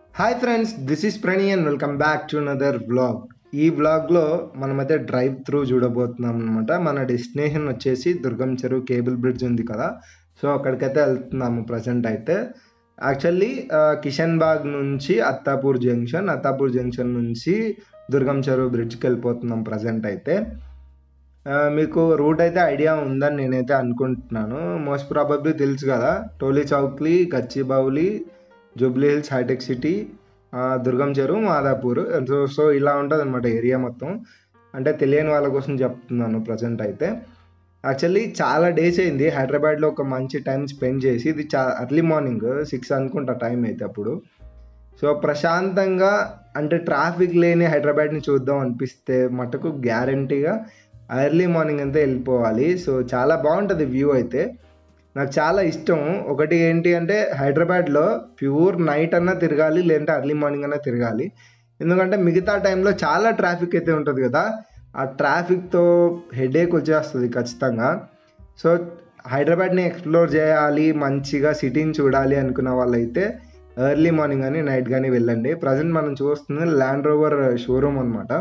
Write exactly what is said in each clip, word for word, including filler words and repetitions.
Hi friends, this is Prani and welcome back to another vlog. ఈ వ్లాగ్లో మనమైతే drive through చూడబోతున్నాం అనమాట. మన డెస్టినేషన్ వచ్చేసి దుర్గం చెరువు కేబుల్ బ్రిడ్జ్ ఉంది కదా, సో అక్కడికైతే వెళ్తున్నాము ప్రజెంట్ అయితే. యాక్చువల్లీ కిషన్ బాగ్ నుంచి అత్తాపూర్ జంక్షన్, అత్తాపూర్ జంక్షన్ నుంచి దుర్గం చెరువు బ్రిడ్జ్కి వెళ్ళిపోతున్నాం ప్రజెంట్ అయితే. ఆ, మీకు రూట్ అయితే ఐడియా ఉందని నేనైతే అనుకుంటున్నాను. మోస్ట్ ప్రాబబ్లీ తెలుసు కదా, టోలీ చౌక్లీ, గచ్చిబౌలి, జూబ్లీ హిల్స్, హైటెక్ సిటీ, ఆ, దుర్గం చెరువు, మాదాపూర్. సో సో ఇలా ఉంటుంది అనమాట ఏరియా మొత్తం. అంటే తెలియని వాళ్ళ కోసం చెప్తున్నాను ప్రజెంట్ అయితే. యాక్చువల్లీ చాలా డేస్ అయింది హైదరాబాద్లో ఒక మంచి టైం స్పెండ్ చేసి. ఇది చా ఎర్లీ మార్నింగ్ సిక్స్ అనుకుంటా టైం అయితే అప్పుడు. సో ప్రశాంతంగా అంటే ట్రాఫిక్ లేని హైదరాబాద్ని చూద్దాం అనిపిస్తే మటుకు గ్యారంటీగా ఎర్లీ మార్నింగ్ అంతా వెళ్ళిపోవాలి. సో చాలా బాగుంటుంది వ్యూ అయితే, నాకు చాలా ఇష్టం. ఒకటి ఏంటి అంటే హైదరాబాద్లో ప్యూర్ నైట్ అన్నా తిరగాలి, లేదంటే ఎర్లీ మార్నింగ్ అన్నా తిరగాలి. ఎందుకంటే మిగతా టైంలో చాలా ట్రాఫిక్ అయితే ఉంటుంది కదా, ఆ ట్రాఫిక్తో హెడేక్ వచ్చేస్తుంది ఖచ్చితంగా. సో హైదరాబాద్ని ఎక్స్ప్లోర్ చేయాలి, మంచిగా సిటీని చూడాలి అనుకున్న వాళ్ళైతే ఎర్లీ మార్నింగ్ కానీ నైట్ కానీ వెళ్ళండి. ప్రజెంట్ మనం చూస్తుంది ల్యాండ్ రోవర్ షోరూమ్ అనమాట.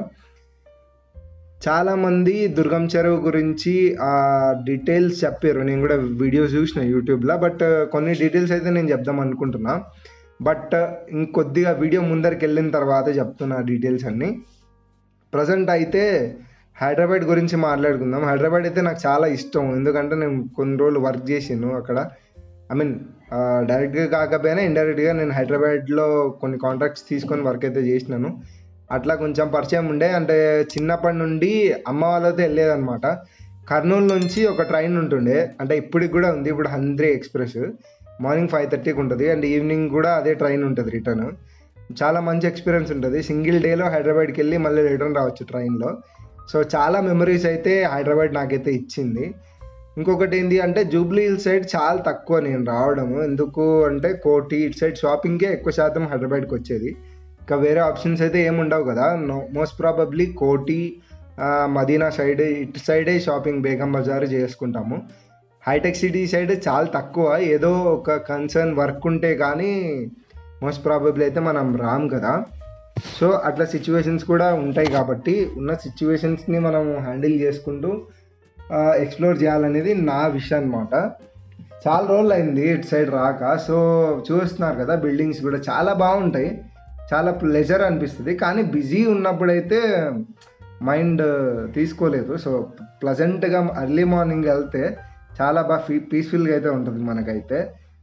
చాలామంది దుర్గం చెరువు గురించి ఆ డీటెయిల్స్ చెప్పారు, నేను కూడా వీడియోస్ చూసిన యూట్యూబ్లో. బట్ కొన్ని డీటెయిల్స్ అయితే నేను చెప్దాం అనుకుంటున్నా, బట్ ఇంకొద్దిగా వీడియో ముందరికి వెళ్ళిన తర్వాత చెప్తున్నా డీటెయిల్స్ అన్నీ. ప్రజెంట్ అయితే హైదరాబాద్ గురించి మాట్లాడుకుందాం. హైదరాబాద్ అయితే నాకు చాలా ఇష్టం, ఎందుకంటే నేను కొన్ని రోజులు వర్క్ చేసాను అక్కడ. ఐ మీన్ డైరెక్ట్గా కాకపోయినా ఇండైరెక్ట్గా నేను హైదరాబాద్లో కొన్ని కాంట్రాక్ట్స్ తీసుకొని వర్క్ అయితే చేసినాను. అట్లా కొంచెం పరిచయం ఉండే. అంటే చిన్నప్పటి నుండి అమ్మ వాళ్ళతో వెళ్ళేదన్నమాట. కర్నూలు నుంచి ఒక ట్రైన్ ఉంటుండే, అంటే ఇప్పటికి కూడా ఉంది, ఇప్పుడు హంద్రీ ఎక్స్ప్రెస్. మార్నింగ్ ఫైవ్ థర్టీకి ఉంటుంది అండ్ ఈవినింగ్ కూడా అదే ట్రైన్ ఉంటుంది రిటర్న్. చాలా మంచి ఎక్స్పీరియన్స్ ఉంటుంది. సింగిల్ డేలో హైదరాబాద్కి వెళ్ళి మళ్ళీ రిటర్న్ రావచ్చు ట్రైన్లో. సో చాలా మెమరీస్ అయితే హైదరాబాద్ నాకైతే ఇచ్చింది. ఇంకొకటి ఏంటి అంటే జూబ్లీ హిల్స్ సైడ్ చాలా తక్కువ నేను రావడము. ఎందుకు అంటే కోటి ఇటు సైడ్ షాపింగ్కే ఎక్కువ శాతం హైదరాబాద్కి వచ్చేది. ఇంకా వేరే ఆప్షన్స్ అయితే ఏమి ఉండవు కదా. మోస్ట్ ప్రాబబ్లీ కోటి, మదీనా సైడ్, ఇటు సైడే షాపింగ్ బేగం బజార్ చేసుకుంటాము. హైటెక్ సిటీ సైడ్ చాలా తక్కువ, ఏదో ఒక కన్సర్న్ వర్క్ ఉంటే కానీ మోస్ట్ ప్రాబబ్లీ అయితే మనం రాము కదా. సో అట్లా సిచ్యువేషన్స్ కూడా ఉంటాయి కాబట్టి ఉన్న సిచ్యువేషన్స్ని మనం హ్యాండిల్ చేసుకుంటూ ఎక్స్ప్లోర్ చేయాలనేది నా విషయం అనమాట. చాలా రోజులు అయింది ఇటు సైడ్ రాక. సో చూస్తున్నారు కదా, బిల్డింగ్స్ కూడా చాలా బాగుంటాయి, చాలా ప్లెజర్ అనిపిస్తుంది. కానీ బిజీ ఉన్నప్పుడైతే మైండ్ తీసుకోలేదు. సో ప్లజెంట్గా ఎర్లీ మార్నింగ్ వెళ్తే చాలా బాగా ఫీ పీస్ఫుల్గా అయితే ఉంటుంది మనకైతే.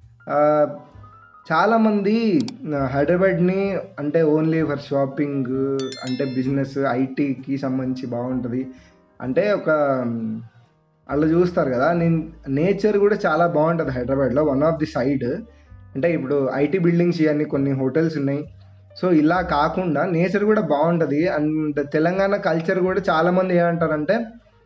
చాలామంది హైదరాబాద్ని అంటే ఓన్లీ ఫర్ షాపింగ్, అంటే బిజినెస్, ఐటీకి సంబంధించి బాగుంటుంది అంటే ఒక అలా చూస్తారు కదా. నేను నేచర్ కూడా చాలా బాగుంటుంది హైదరాబాద్లో. వన్ ఆఫ్ ది సైడ్ అంటే ఇప్పుడు ఐటీ బిల్డింగ్స్ ఇవన్నీ, కొన్ని హోటల్స్ ఉన్నాయి. సో ఇలా కాకుండా నేచర్ కూడా బాగుంటుంది. అండ్ తెలంగాణ కల్చర్ కూడా చాలామంది ఏమంటారంటే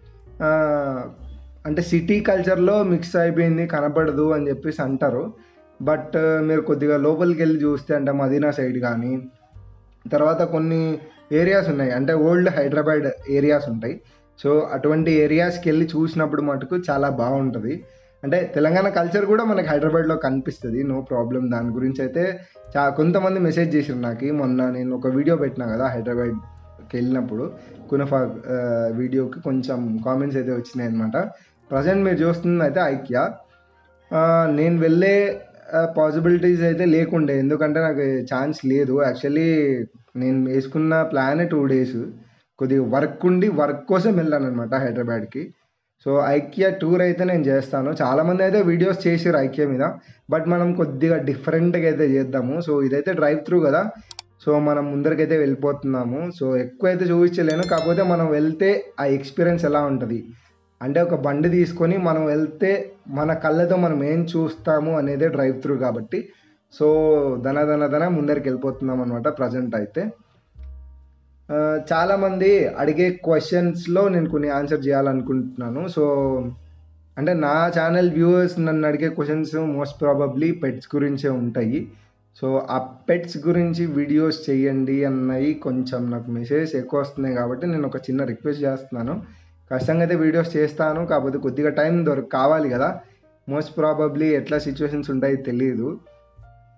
అంటే సిటీ కల్చర్లో మిక్స్ అయిపోయింది, కనపడదు అని చెప్పేసి అంటారు. బట్ మీరు కొద్దిగా లోపలికి వెళ్ళి చూస్తే అంటే మదీనా సైడ్ కానీ, తర్వాత కొన్ని ఏరియాస్ ఉన్నాయి అంటే ఓల్డ్ హైదరాబాద్ ఏరియాస్ ఉంటాయి. సో అటువంటి ఏరియాస్కి వెళ్ళి చూసినప్పుడు మటుకు చాలా బాగుంటుంది. అంటే తెలంగాణ కల్చర్ కూడా మనకి హైదరాబాద్లో కనిపిస్తుంది, నో ప్రాబ్లం. దాని గురించి అయితే చా కొంతమంది మెసేజ్ చేశారు నాకు. మొన్న నేను ఒక వీడియో పెట్టినా కదా హైదరాబాద్కి వెళ్ళినప్పుడు, కునఫా వీడియోకి కొంచెం కామెంట్స్ అయితే వచ్చినాయి అనమాట. ప్రజెంట్ మీరు చూస్తుంది అయితే ఐక్య. నేను వెళ్ళే పాసిబిలిటీస్ అయితే లేకుండే, ఎందుకంటే నాకు ఛాన్స్ లేదు. యాక్చువల్లీ నేను వేసుకున్న ప్లానే టూ డేస్ కొద్దిగా వర్క్ ఉండి వర్క్ కోసం వెళ్ళాను అనమాట హైదరాబాద్కి. సో ఐక్య టూర్ అయితే నేను చేస్తాను. చాలామంది అయితే వీడియోస్ చేసారు ఐక్య మీద, బట్ మనం కొద్దిగా డిఫరెంట్గా అయితే చేద్దాము. సో ఇదైతే డ్రైవ్ త్రూ కదా, సో మనం ముందరికైతే వెళ్ళిపోతున్నాము. సో ఎక్కువ అయితే చూపించలేను, కాకపోతే మనం వెళ్తే ఆ ఎక్స్పీరియన్స్ ఎలా ఉంటుంది అంటే ఒక బండి తీసుకొని మనం వెళ్తే మన కళ్ళతో మనం ఏం చూస్తాము అనేదే డ్రైవ్ త్రూ కాబట్టి. సో ధన ధన ధన ముందరికి వెళ్ళిపోతున్నాం అనమాట ప్రజెంట్ అయితే. చాలామంది అడిగే క్వశ్చన్స్లో నేను కొన్ని ఆన్సర్ చేయాలనుకుంటున్నాను. సో అంటే నా ఛానల్ వ్యూవర్స్ నన్ను అడిగే క్వశ్చన్స్ మోస్ట్ ప్రాబబ్లీ పెట్స్ గురించే ఉంటాయి. సో ఆ పెట్స్ గురించి వీడియోస్ చేయండి అన్నవి కొంచెం నాకు మెసేజెస్ ఎక్కువ వస్తున్నాయి కాబట్టి నేను ఒక చిన్న రిక్వెస్ట్ చేస్తున్నాను. ఖచ్చితంగా అయితే వీడియోస్ చేస్తాను, కాకపోతే కొద్దిగా టైం దొరికి కావాలి కదా. మోస్ట్ ప్రాబబ్లీ ఎట్లా సిచ్యువేషన్స్ ఉంటాయి తెలియదు.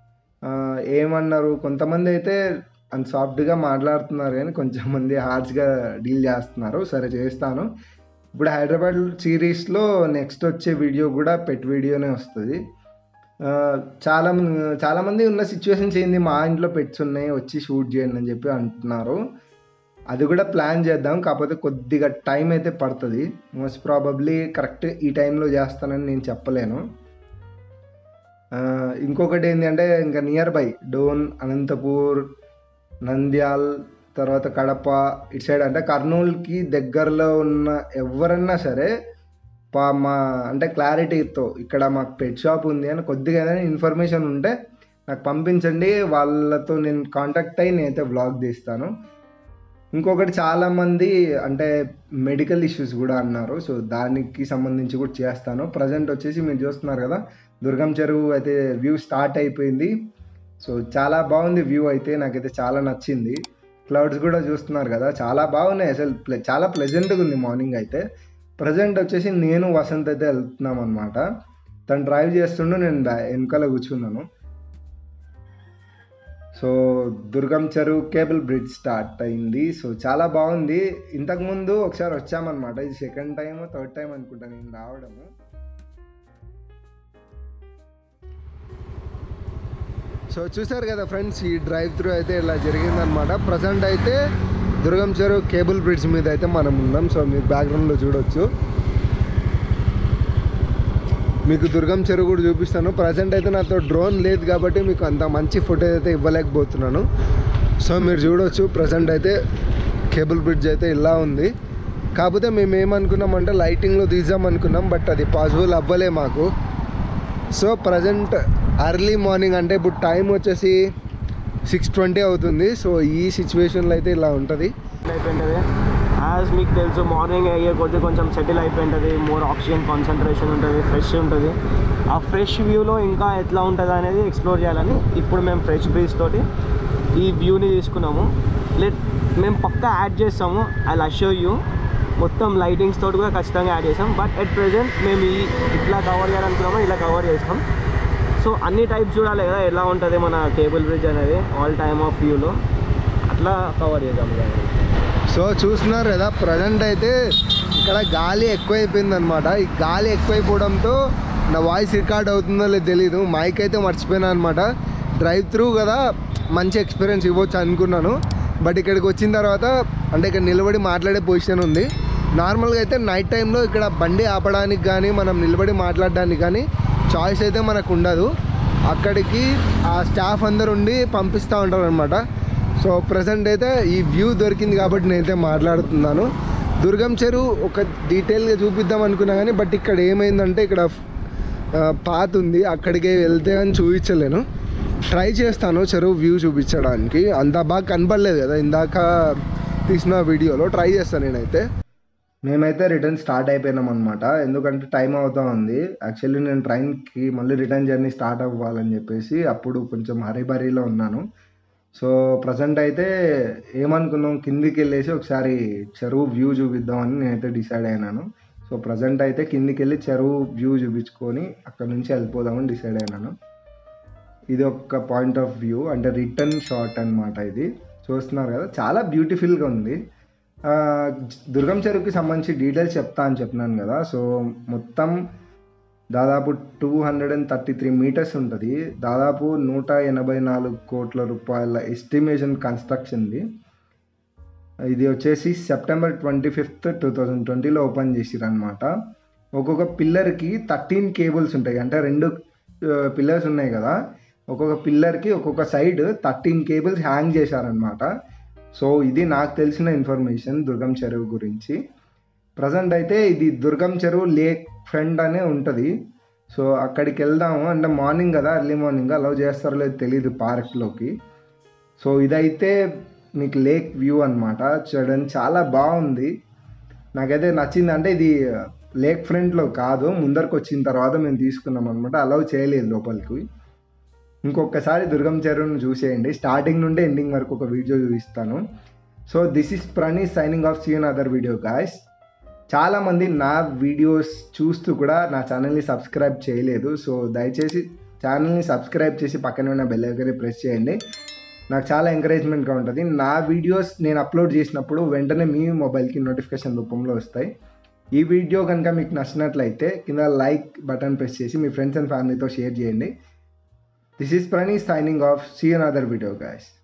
ఏమన్నారు, కొంతమంది అయితే అంత సాఫ్ట్గా మాట్లాడుతున్నారు కానీ కొంచెం మంది హార్ష్గా డీల్ చేస్తున్నారు. సరే చేస్తాను. ఇప్పుడు హైదరాబాద్ సిరీస్లో నెక్స్ట్ వచ్చే వీడియో కూడా పెట్ వీడియోనే వస్తుంది. చాలా చాలామంది ఉన్న సిచ్యువేషన్స్ ఏంది, మా ఇంట్లో పెట్స్ ఉన్నాయి వచ్చి షూట్ చేయండి అని చెప్పి అంటున్నారు. అది కూడా ప్లాన్ చేద్దాం, కాకపోతే కొద్దిగా టైం అయితే పడుతుంది. మోస్ట్ ప్రాబబ్లీ కరెక్ట్ ఈ టైంలో చేస్తానని నేను చెప్పలేను. ఇంకొకటి ఏంటంటే ఇంకా నియర్ బై డోన్, అనంతపూర్, నంద్యాల్, తర్వాత కడప ఇటు సైడ్ అంటే కర్నూలుకి దగ్గరలో ఉన్న ఎవరన్నా సరే పా మా అంటే క్లారిటీతో ఇక్కడ మాకు పెట్ షాప్ ఉంది అని కొద్దిగా ఏదైనా ఇన్ఫర్మేషన్ ఉంటే నాకు పంపించండి. వాళ్ళతో నేను కాంటాక్ట్ అయ్యి నేనైతే వ్లాగ్ తీస్తాను. ఇంకొకటి చాలామంది అంటే మెడికల్ ఇష్యూస్ కూడా అన్నారు. సో దానికి సంబంధించి కూడా చేస్తాను. ప్రజెంట్ వచ్చేసి మీరు చూస్తున్నారు కదా, దుర్గం చెరువు అయితే వ్యూ స్టార్ట్ అయిపోయింది. సో చాలా బాగుంది వ్యూ అయితే, నాకైతే చాలా నచ్చింది. క్లౌడ్స్ కూడా చూస్తున్నారు కదా, చాలా బాగున్నాయి అసలు. ప్లే చాలా ప్లెజెంట్గా ఉంది మార్నింగ్ అయితే. ప్రజెంట్ వచ్చేసి నేను వసంత్ అయితే వెళ్తున్నాం అనమాట. తను డ్రైవ్ చేస్తుండు, నేను వెనకాల కూర్చున్నాను. So Durgam Cheruvu cable bridge start అయింది. సో చాలా బాగుంది. ఇంతకుముందు ఒకసారి వచ్చామన్నమాట, ఇది సెకండ్ టైం థర్డ్ టైం అనుకుంటా నేను రావడము. సో చూసారు కదా ఫ్రెండ్స్, ఈ డ్రైవ్ త్రూ అయితే ఇలా జరిగిందనమాట. ప్రజెంట్ అయితే దుర్గం చెరువు కేబుల్ బ్రిడ్జ్ మీద అయితే మనం ఉన్నాం. సో మీరు బ్యాక్గ్రౌండ్లో చూడవచ్చు. మీకు దుర్గం చెరువు కూడా చూపిస్తాను. ప్రజెంట్ అయితే నాతో డ్రోన్ లేదు కాబట్టి మీకు అంత మంచి ఫుటేజ్ అయితే ఇవ్వలేకపోతున్నాను. సో మీరు చూడవచ్చు ప్రజెంట్ అయితే కేబుల్ బ్రిడ్జ్ అయితే ఇలా ఉంది. కాకపోతే మేము ఏమనుకున్నామంటే లైటింగ్లో తీద్దాం అనుకున్నాం, బట్ అది పాసిబుల్ అవ్వలే మాకు. సో ప్రజెంట్ అర్లీ మార్నింగ్ అంటే ఇప్పుడు టైం వచ్చేసి సిక్స్ ట్వంటీ అవుతుంది. సో ఈ సిచ్యువేషన్లో అయితే ఇలా ఉంటుంది. అయిపోయింటుంది యాజ్ మీకు తెలుసు, మార్నింగ్ అయ్యే కొద్ది కొంచెం సెటిల్ అయిపోయింటుంది. మోర్ ఆక్సిజన్ కాన్సన్ట్రేషన్ ఉంటుంది, ఫ్రెష్ ఉంటుంది. ఆ ఫ్రెష్ వ్యూలో ఇంకా ఎట్లా ఉంటుంది అనేది ఎక్స్ప్లోర్ చేయాలని ఇప్పుడు మేము ఫ్రెష్ బ్రీజ్ తోటి ఈ వ్యూని తీసుకున్నాము. లెట్ మేము పక్కా యాడ్ చేస్తాము, ఐ విల్ అష్యూర్ యూ. మొత్తం లైటింగ్స్ తోటి కూడా ఖచ్చితంగా యాడ్ చేసాం. బట్ ఎట్ ప్రెజెంట్ మేము ఈ ఇట్లా కవర్ చేయాలనుకున్నామో ఇలా కవర్ చేస్తాం. సో అన్ని టైప్స్ చూడాలి కదా ఎలా ఉంటుంది మన కేబుల్ బ్రిడ్జ్ అనేది ఆల్ టైమ్ ఆఫ్ వ్యూలో, అట్లా కవర్ చేద్దాం. సో చూస్తున్నారు కదా, ప్రజెంట్ అయితే ఇక్కడ గాలి ఎక్కువైపోయింది అనమాట. ఈ గాలి ఎక్కువైపోవడంతో నా వాయిస్ రికార్డ్ అవుతుందో లేదో తెలీదు. మైక్ అయితే మర్చిపోయినా అనమాట. డ్రైవ్ త్రూ కదా, మంచి ఎక్స్పీరియన్స్ ఇవ్వచ్చు అనుకున్నాను. బట్ ఇక్కడికి వచ్చిన తర్వాత అంటే ఇక్కడ నిలబడి మాట్లాడే పొజిషన్ ఉంది. నార్మల్గా అయితే నైట్ టైంలో ఇక్కడ బండి ఆపడానికి కానీ మనం నిలబడి మాట్లాడడానికి కానీ చాయిస్ అయితే మనకు ఉండదు. అక్కడికి ఆ స్టాఫ్ అందరు ఉండి పంపిస్తూ ఉంటారు అనమాట. సో ప్రజెంట్ అయితే ఈ వ్యూ దొరికింది కాబట్టి నేనైతే మాట్లాడుతున్నాను. దుర్గం చెరువు ఒక డీటెయిల్గా చూపిద్దాం అనుకున్నా కానీ బట్ ఇక్కడ ఏమైందంటే ఇక్కడ పాత్ ఉంది, అక్కడికి వెళ్తే అని చూపించలేను. ట్రై చేస్తాను చెరువు వ్యూ చూపించడానికి. అంత బాగా కనపడలేదు కదా ఇందాక తీసిన వీడియోలో. ట్రై చేస్తాను నేనైతే. మేమైతే రిటర్న్ స్టార్ట్ అయిపోయినాం అనమాట, ఎందుకంటే టైం అవుతా ఉంది. యాక్చువల్లీ నేను ట్రైన్కి మళ్ళీ రిటర్న్ జర్నీ స్టార్ట్ అవ్వాలని చెప్పేసి అప్పుడు కొంచెం హరీబరీలో ఉన్నాను. సో ప్రజెంట్ అయితే ఏమనుకున్నాం, కిందికి వెళ్ళేసి ఒకసారి చెరువు వ్యూ చూపిద్దామని నేనైతే డిసైడ్ అయినాను. సో ప్రజెంట్ అయితే కిందికి వెళ్ళి చెరువు వ్యూ చూపించుకొని అక్కడ నుంచి వెళ్ళిపోదామని డిసైడ్ అయినాను. ఇది ఒక పాయింట్ ఆఫ్ వ్యూ అంటే రిటర్న్ షాట్ అనమాట. ఇది చూస్తున్నారు కదా, చాలా బ్యూటిఫుల్గా ఉంది. దుర్గం చెరువుకి సంబంధించి డీటెయిల్స్ చెప్తా అని చెప్పినాను కదా. సో మొత్తం దాదాపు two hundred and thirty three metres ఉంటుంది. దాదాపు నూట ఎనభై నాలుగు కోట్ల రూపాయల ఎస్టిమేషన్ కన్స్ట్రక్షన్ది. ఇది వచ్చేసి September twenty fifth two thousand ట్వంటీలో ఓపెన్ చేసిరు అనమాట. ఒక్కొక్క పిల్లర్కి థర్టీన్ కేబుల్స్ ఉంటాయి. అంటే రెండు పిల్లర్స్ ఉన్నాయి కదా, ఒక్కొక్క పిల్లర్కి ఒక్కొక్క సైడ్ థర్టీన్ కేబుల్స్ హ్యాంగ్ చేశారనమాట. సో ఇది నాకు తెలిసిన ఇన్ఫర్మేషన్ దుర్గం చెరువు గురించి. ప్రజెంట్ అయితే ఇది దుర్గం చెరువు లేక్ ఫ్రంట్ అనే ఉంటుంది. సో అక్కడికి వెళ్దాము. అంటే మార్నింగ్ కదా, ఎర్లీ మార్నింగ్ అలౌ చేస్తారో లేదు తెలీదు పార్క్లోకి. సో ఇదైతే మీకు లేక్ వ్యూ అనమాట. చూడండి చాలా బాగుంది, నాకైతే నచ్చింది. అంటే ఇది లేక్ ఫ్రంట్లో కాదు, ముందరకు వచ్చిన తర్వాత మేము తీసుకున్నాం అనమాట, అలౌ చేయలేదు లోపలికి. ఇంకొకసారి దుర్గం చెరువును చూసేయండి, స్టార్టింగ్ నుండి ఎండింగ్ వరకు ఒక వీడియో చూపిస్తాను. So this is Pranish signing off, see you in other video guys. చాలామంది నా వీడియోస్ చూస్తూ కూడా నా ఛానల్ని సబ్స్క్రైబ్ చేయలేదు. సో దయచేసి ఛానల్ని సబ్స్క్రైబ్ చేసి పక్కనే ఉన్న బెల్ ఐకాన్ని ప్రెస్ చేయండి. నాకు చాలా ఎంకరేజ్మెంట్గా ఉంటుంది. నా వీడియోస్ నేను అప్లోడ్ చేసినప్పుడు వెంటనే మీ మొబైల్కి నోటిఫికేషన్ రూపంలో వస్తాయి. ఈ వీడియో కనుక మీకు నచ్చినట్లయితే కింద లైక్ బటన్ ప్రెస్ చేసి మీ ఫ్రెండ్స్ అండ్ ఫ్యామిలీతో షేర్ చేయండి. This is Pranish signing off. See you in other video guys.